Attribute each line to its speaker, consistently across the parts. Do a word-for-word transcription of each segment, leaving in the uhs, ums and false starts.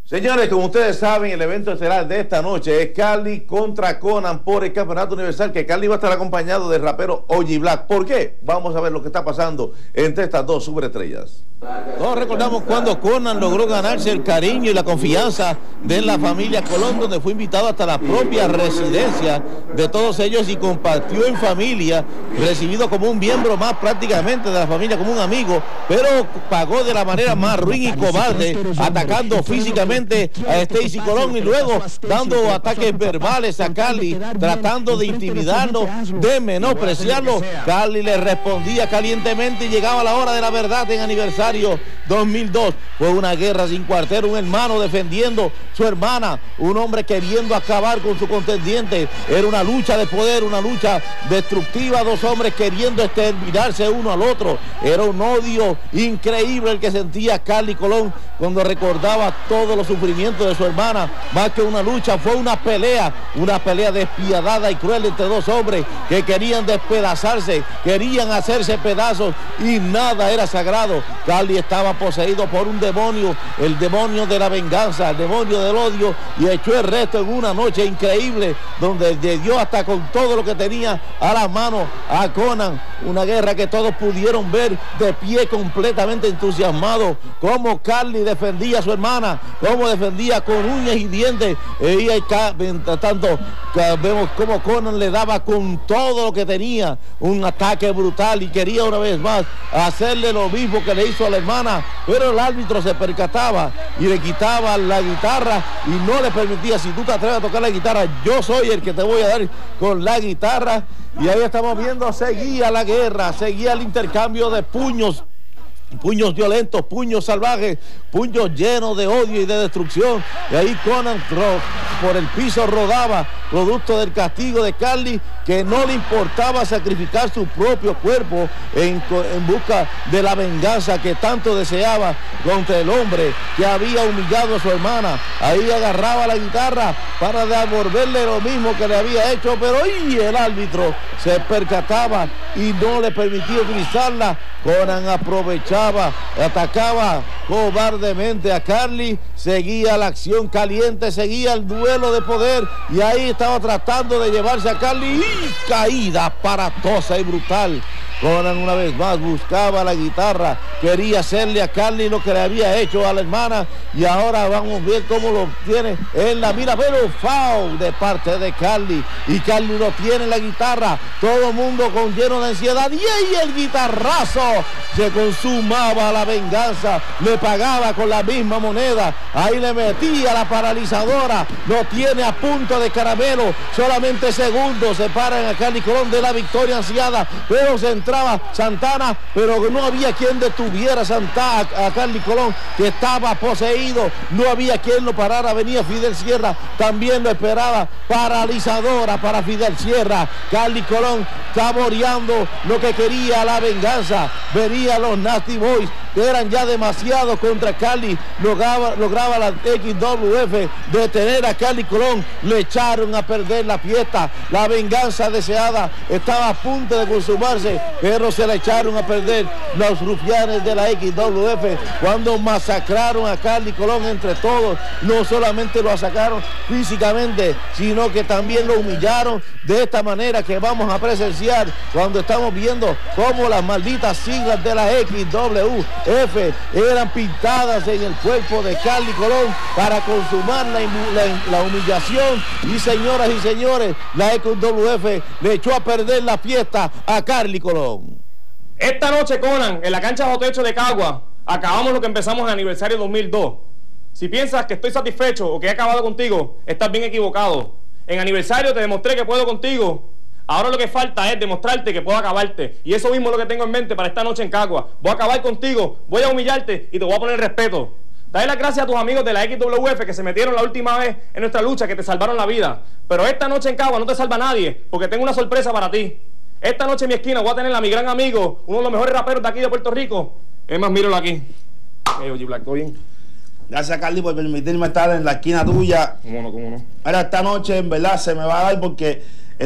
Speaker 1: Señores, como ustedes saben, el evento estelar de esta noche es Carly contra Conan por el Campeonato Universal, que Carly va a estar acompañado del rapero Oji Black. ¿Por qué? Vamos a ver lo que está pasando entre estas dos superestrellas. Todos recordamos cuando Conan logró ganarse el cariño y la confianza de la familia Colón, donde fue invitado hasta la propia residencia de todos ellos y compartió en familia, recibido como un miembro más prácticamente de la familia, como un amigo, pero pagó de la manera más ruin y cobarde, atacando físicamente a Stacy Colón y luego dando ataques verbales a Carly, tratando de intimidarlo, de menospreciarlo. Carly le respondía calientemente y llegaba la hora de la verdad en aniversario dos mil dos. Fue una guerra sin cuartel, un hermano defendiendo su hermana, un hombre queriendo acabar con su contendiente. Era una lucha de poder, una lucha destructiva, dos hombres queriendo exterminarse uno al otro. Era un odio increíble el que sentía Carly Colón cuando recordaba todos los sufrimientos de su hermana. Más que una lucha, fue una pelea, una pelea despiadada y cruel entre dos hombres que querían despedazarse, querían hacerse pedazos y nada era sagrado. Carly estaba poseído por un demonio, el demonio de la venganza, el demonio del odio, y echó el resto en una noche increíble donde le dio hasta con todo lo que tenía a la mano a Conan. Una guerra que todos pudieron ver de pie, completamente entusiasmado, cómo Carly defendía a su hermana, cómo defendía con uñas y dientes, y mientras tanto vemos cómo Conan le daba con todo lo que tenía, un ataque brutal, y quería una vez más hacerle lo mismo que le hizo a la hermana, pero el árbitro se percataba y le quitaba la guitarra y no le permitía: si tú te atreves a tocar la guitarra, yo soy el que te voy a dar con la guitarra. Y ahí estamos viendo, seguía la guerra, seguía el intercambio de puños, puños violentos, puños salvajes, puños llenos de odio y de destrucción. Y ahí Conan por el piso rodaba, producto del castigo de Carly, que no le importaba sacrificar su propio cuerpo en, en busca de la venganza que tanto deseaba contra el hombre que había humillado a su hermana. Ahí agarraba la guitarra para devolverle lo mismo que le había hecho, pero y el árbitro se percataba y no le permitía utilizarla. Conan aprovechaba, atacaba cobardemente a Carly, seguía la acción caliente, seguía el duelo de poder, y ahí estaba tratando de llevarse a Carly y caída aparatosa y brutal. Conan una vez más buscaba la guitarra, quería hacerle a Carly lo que le había hecho a la hermana, y ahora vamos a ver cómo lo tiene en la mira, pero foul de parte de Carly, y Carly lo tiene en la guitarra, todo el mundo con lleno de ansiedad, y ahí el guitarrazo, se consumaba la venganza, le pagaba con la misma moneda, ahí le metía la paralizadora, lo tiene a punto de caramelo, solamente segundos separan a Carly Colón de la victoria ansiada, pero se entraba Santana, pero no había quien detuviera a Santana, a Carly Colón, que estaba poseído, no había quien lo parara. Venía Fidel Sierra, también lo esperaba, paralizadora para Fidel Sierra. Carly Colón saboreando lo que quería, la venganza. Venían los Nasty Boys, que eran ya demasiados contra Carly, lograba, lograba la X W F detener a Carly Colón, le echaron a perder la fiesta, la venganza deseada estaba a punto de consumarse, pero se la echaron a perder los rufianes de la X W F cuando masacraron a Carly Colón entre todos. No solamente lo sacaron físicamente, sino que también lo humillaron de esta manera que vamos a presenciar cuando estamos viendo cómo las malditas siglas de la X W F eran pintadas en el cuerpo de Carly Colón para consumar la, la, la humillación. Y señoras y señores, la X W F le echó a perder la fiesta a Carly Colón.
Speaker 2: Esta noche, Conan, en la cancha de techo de Cagua, acabamos lo que empezamos en el aniversario dos mil dos. Si piensas que estoy satisfecho o que he acabado contigo, estás bien equivocado. En aniversario te demostré que puedo contigo. Ahora lo que falta es demostrarte que puedo acabarte. Y eso mismo es lo que tengo en mente para esta noche en Cagua. Voy a acabar contigo, voy a humillarte y te voy a poner respeto. Dale las gracias a tus amigos de la X W F que se metieron la última vez en nuestra lucha, que te salvaron la vida. Pero esta noche en Cagua no te salva nadie, porque tengo una sorpresa para ti. Esta noche en mi esquina voy a tener a mi gran amigo, uno de los mejores raperos de aquí de Puerto Rico. Es más, míralo aquí. Hey, Oji Black, ¿todo bien?
Speaker 3: Gracias, Carly, por permitirme estar en la esquina tuya.
Speaker 2: ¿Cómo no, cómo no?
Speaker 3: Ahora, esta noche, en verdad, se me va a dar porque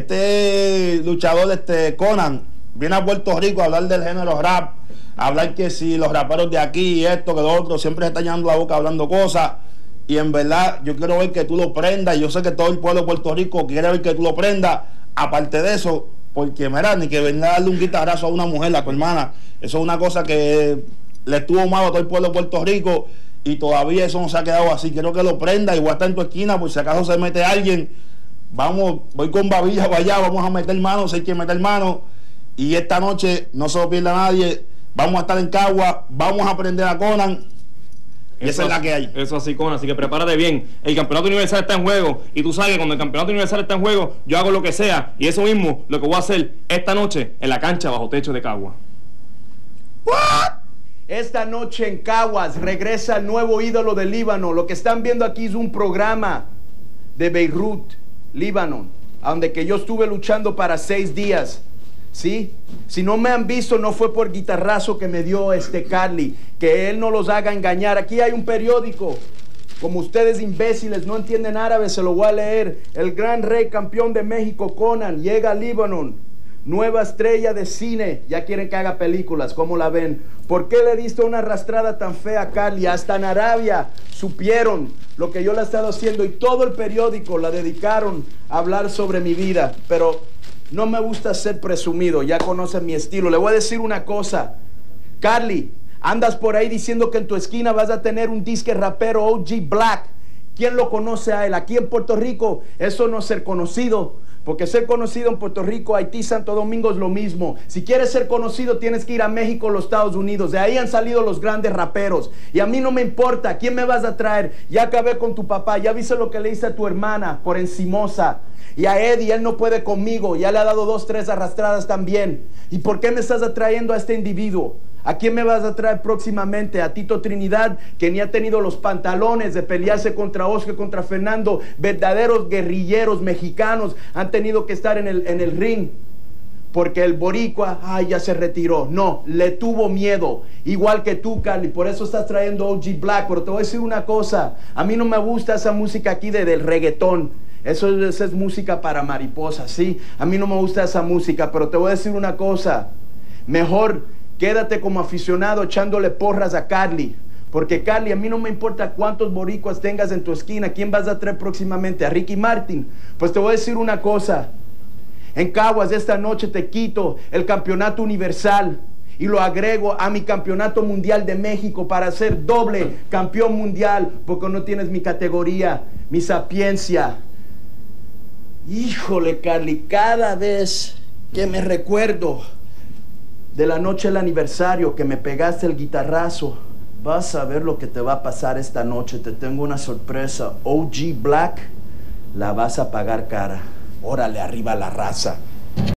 Speaker 3: este luchador, este Conan, viene a Puerto Rico a hablar del género rap, a hablar que si los raperos de aquí y esto, que lo otro, siempre se está llenando la boca hablando cosas. y en verdad yo quiero ver que tú lo prendas. Yo sé que todo el pueblo de Puerto Rico quiere ver que tú lo prendas. Aparte de eso, porque mira, ni que venga a darle un guitarrazo a una mujer, a tu hermana, eso es una cosa que le estuvo mal a todo el pueblo de Puerto Rico y todavía eso no se ha quedado así. Quiero que lo prenda y voy a estar en tu esquina por si acaso se mete alguien. Vamos, voy con babilla para allá, vamos a meter manos, hay que meter manos. Y esta noche no se lo pierda nadie. Vamos a estar en Cagua, vamos a aprender a Conan. Y
Speaker 2: eso,
Speaker 3: esa es la que hay.
Speaker 2: Eso así, Conan, así que prepárate bien. El campeonato universal está en juego. Y tú sabes que cuando el campeonato universal está en juego, yo hago lo que sea. Y eso mismo, lo que voy a hacer esta noche en la cancha bajo techo de Cagua.
Speaker 4: ¿What? Esta noche en Caguas regresa el nuevo ídolo del Líbano. Lo que están viendo aquí es un programa de Beirut, Líbano, donde que yo estuve luchando para seis días. ¿Sí? Si no me han visto, no fue por guitarrazo que me dio este Carly, que él no los haga engañar. Aquí hay un periódico, como ustedes imbéciles no entienden árabe, se lo voy a leer. El gran rey campeón de México, Conan, llega a Líbano, nueva estrella de cine, ya quieren que haga películas, ¿cómo la ven? ¿Por qué le diste una arrastrada tan fea a Carly? Hasta en Arabia supieron lo que yo le he estado haciendo y todo el periódico la dedicaron a hablar sobre mi vida, pero no me gusta ser presumido, ya conocen mi estilo. Le voy a decir una cosa, Carly, andas por ahí diciendo que en tu esquina vas a tener un disque rapero O G Black. ¿Quién lo conoce a él? Aquí en Puerto Rico, eso no es ser conocido, porque ser conocido en Puerto Rico, Haití, Santo Domingo es lo mismo. Si quieres ser conocido, tienes que ir a México, los Estados Unidos. De ahí han salido los grandes raperos. Y a mí no me importa, ¿quién me vas a traer? Ya acabé con tu papá, ya viste lo que le hice a tu hermana por encimosa. Y a Eddie, él no puede conmigo, ya le ha dado dos, tres arrastradas también. ¿Y por qué me estás atrayendo a este individuo? ¿A quién me vas a traer próximamente? A Tito Trinidad, que ni ha tenido los pantalones de pelearse contra Oscar, contra Fernando. Verdaderos guerrilleros mexicanos han tenido que estar en el, en el ring. Porque el boricua, ay, ya se retiró. No, le tuvo miedo. Igual que tú, Carly, por eso estás trayendo O G Black. Pero te voy a decir una cosa, a mí no me gusta esa música aquí de, del reggaetón. Eso es, esa es música para mariposas, ¿sí? A mí no me gusta esa música, pero te voy a decir una cosa. Mejor quédate como aficionado echándole porras a Carly. Porque Carly, a mí no me importa cuántos boricuas tengas en tu esquina. ¿Quién vas a traer próximamente? ¿A Ricky Martin? Pues te voy a decir una cosa. En Caguas esta noche te quito el campeonato universal y lo agrego a mi campeonato mundial de México para ser doble campeón mundial, porque no tienes mi categoría, mi sapiencia. Híjole, Carly, cada vez que me recuerdo de la noche del aniversario que me pegaste el guitarrazo, vas a ver lo que te va a pasar esta noche. Te tengo una sorpresa. O G Black, la vas a pagar cara. Órale, arriba la raza.